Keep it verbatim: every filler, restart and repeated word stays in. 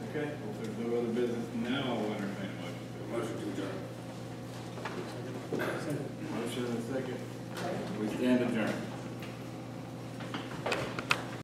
Okay, if there's no other business now, I'll entertain a motion. Motion to adjourn. Motion and a second. We stand adjourned.